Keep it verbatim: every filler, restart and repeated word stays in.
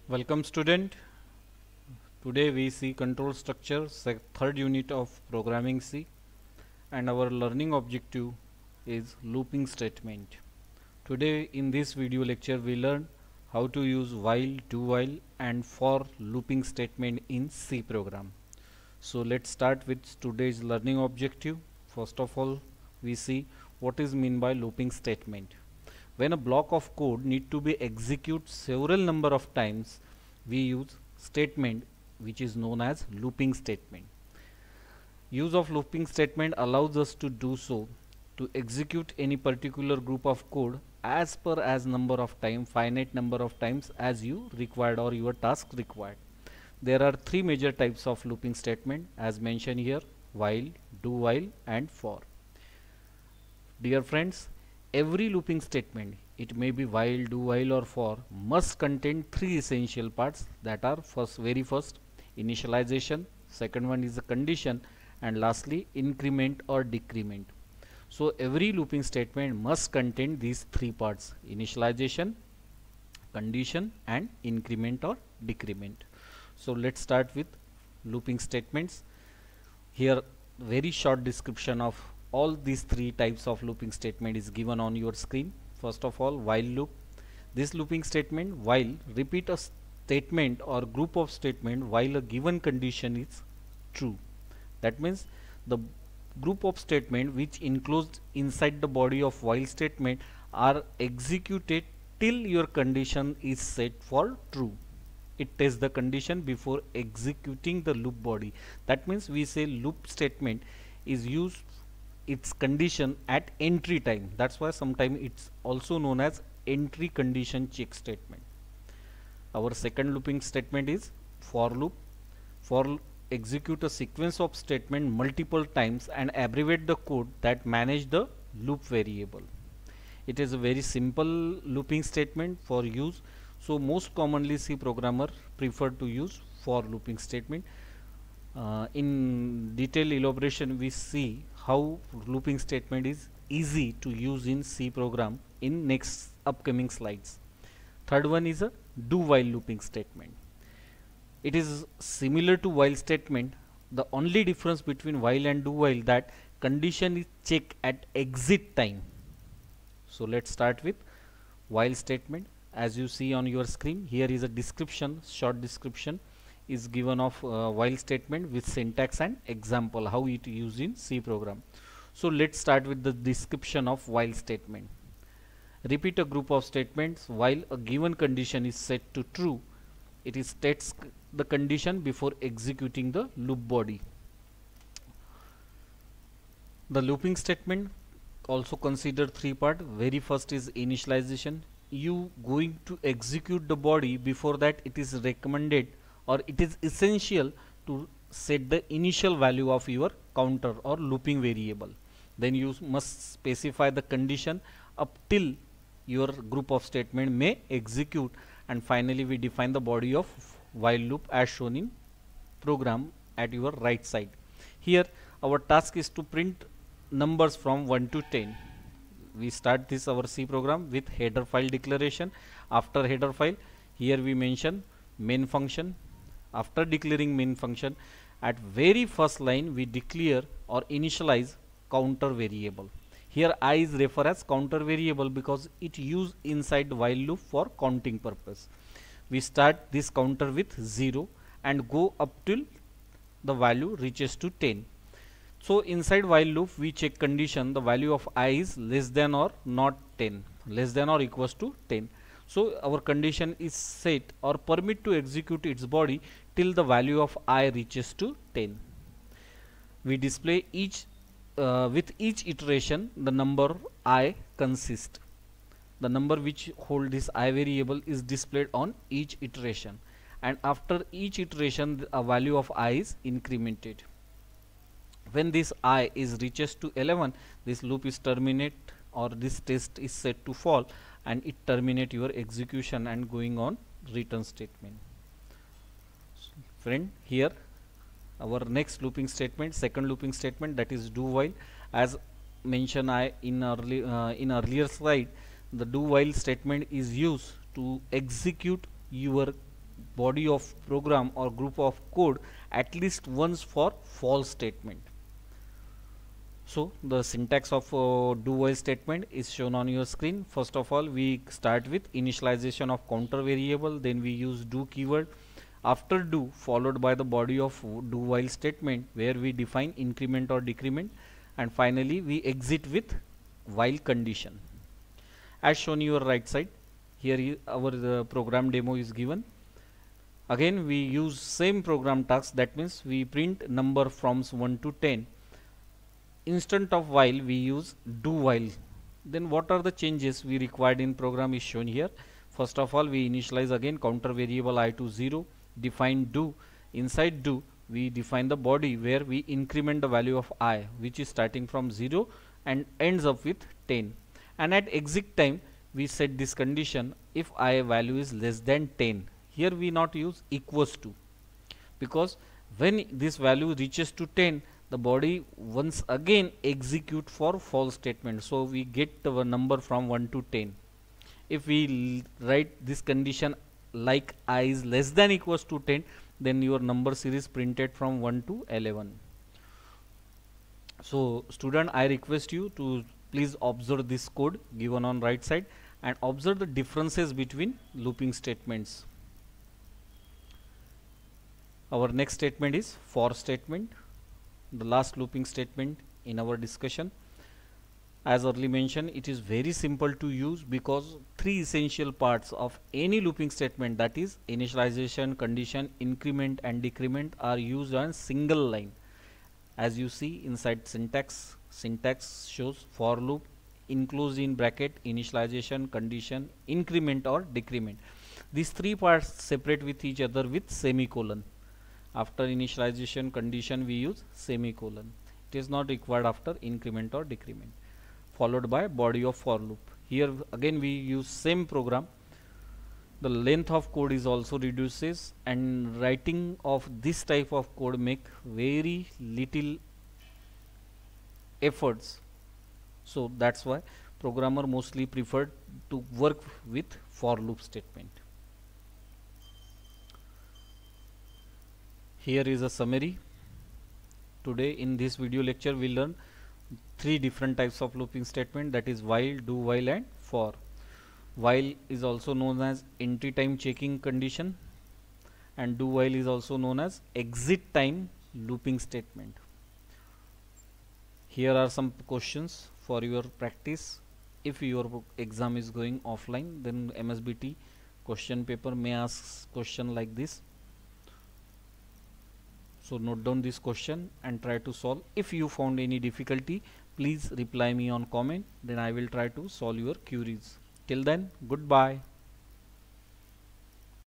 Welcome student. Today we see control structure, sec- third unit of programming C, and our learning objective is looping statement. Today in this video lecture we learn how to use while, do while and for looping statement in C program. So let's start with today's learning objective. First of all, we see what is mean by looping statement. When a block of code need to be executed several number of times, we use statement which is known as looping statement. Use of looping statement allows us to do so to execute any particular group of code as per as number of time, finite number of times as you required or your task required. There are three major types of looping statement as mentioned here: while, do while and for. Dear friends, every looping statement, it may be while, do while or for, must contain three essential parts, that are first very first initialization, second one is the condition, and lastly increment or decrement. So every looping statement must contain these three parts: initialization, condition and increment or decrement. So let's start with looping statements. Here very short description of all these three types of looping statement is given on your screen. First of all, while loop. This looping statement while repeat a statement or group of statement while a given condition is true. That means the group of statement which enclosed inside the body of while statement are executed till your condition is set for true. It tests the condition before executing the loop body. That means we say loop statement is used its condition at entry time. That's why sometimes it's also known as entry condition check statement. Our second looping statement is for loop. For execute a sequence of statement multiple times and abbreviate the code that manage the loop variable. It is a very simple looping statement for use. So most commonly C programmer prefer to use for looping statement. Uh, in detailed elaboration we see how looping statement is easy to use in C program in next upcoming slides. Third one is a do while looping statement. It is similar to while statement. The only difference between while and do while that condition is checked at exit time. So let's start with while statement. As you see on your screen, here is a description, short description is given of uh, while statement with syntax and example how it used in C program. So let's start with the description of while statement. Repeat a group of statements while a given condition is set to true. It is states the condition before executing the loop body. The looping statement also consider three part. Very first is initialization. You going to execute the body, before that it is recommended or it is essential to set the initial value of your counter or looping variable. Then you must specify the condition up till your group of statement may execute, and finally we define the body of while loop as shown in program at your right side. Here our task is to print numbers from one to ten. We start this our C program with header file declaration. After header file, here we mention main function. After declaring main function, at very first line we declare or initialize counter variable. Here I is refer as counter variable because it used inside while loop for counting purpose. We start this counter with zero and go up till the value reaches to ten. So inside while loop we check condition, the value of I is less than or not ten, less than or equals to ten. So our condition is set or permit to execute its body till the value of I reaches to ten. We display each uh, with each iteration the number I consist. The number which hold this I variable is displayed on each iteration, and after each iteration a value of I is incremented. When this I is reaches to eleven, this loop is terminate or this test is set to fall, and it terminate your execution and going on return statement. So, friend, here our next looping statement, second looping statement, that is do while. As mentioned I in early uh, in earlier slide, the do while statement is used to execute your body of program or group of code at least once for false statement. So the syntax of uh, do while statement is shown on your screen. First of all, we start with initialization of counter variable, then we use do keyword. After do, followed by the body of do while statement where we define increment or decrement, and finally we exit with while condition. As shown your right side, here our uh, program demo is given. Again we use same program task, that means we print number from one to ten. Instead of while we use do while. Then what are the changes we required in program is shown here. First of all, we initialize again counter variable I to zero, define do. Inside do we define the body where we increment the value of I, which is starting from zero and ends up with ten. And at exit time we set this condition if I value is less than ten. Here we not use equals to, because when this value reaches to ten, the body once again execute for false statement. So we get the number from one to ten. If we write this condition like I is less than equals to ten, then your number series printed from one to eleven. So student, I request you to please observe this code given on right side and observe the differences between looping statements. Our next statement is for statement, the last looping statement in our discussion. As early mentioned, it is very simple to use because three essential parts of any looping statement, that is initialization, condition, increment and decrement, are used on single line. As you see inside syntax, syntax shows for loop, enclosed in bracket, initialization, condition, increment or decrement. These three parts separate with each other with semicolon. After initialization condition we use semicolon. It is not required after increment or decrement. Followed by body of for loop. Here again we use same program. The length of code is also reduces, and writing of this type of code make very little efforts. So that's why programmer mostly preferred to work with for loop statement. Here is a summary. Today in this video lecture we learn three different types of looping statement, that is while, do while and for. While is also known as entry time checking condition, and do while is also known as exit time looping statement. Here are some questions for your practice. If your exam is going offline, then M S B T question paper may ask question like this. So note down this question and try to solve. If you found any difficulty, please reply me on comment, then I will try to solve your queries. Till then, goodbye.